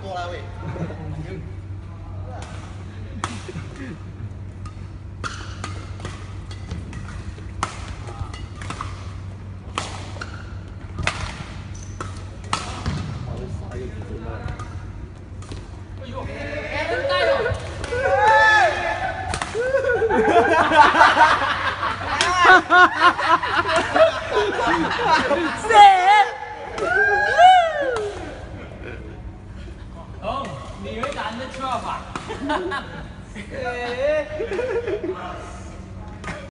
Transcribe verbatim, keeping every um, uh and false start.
多来位。哎呦，加油！哈哈哈！谁？哦，你会打那跳法？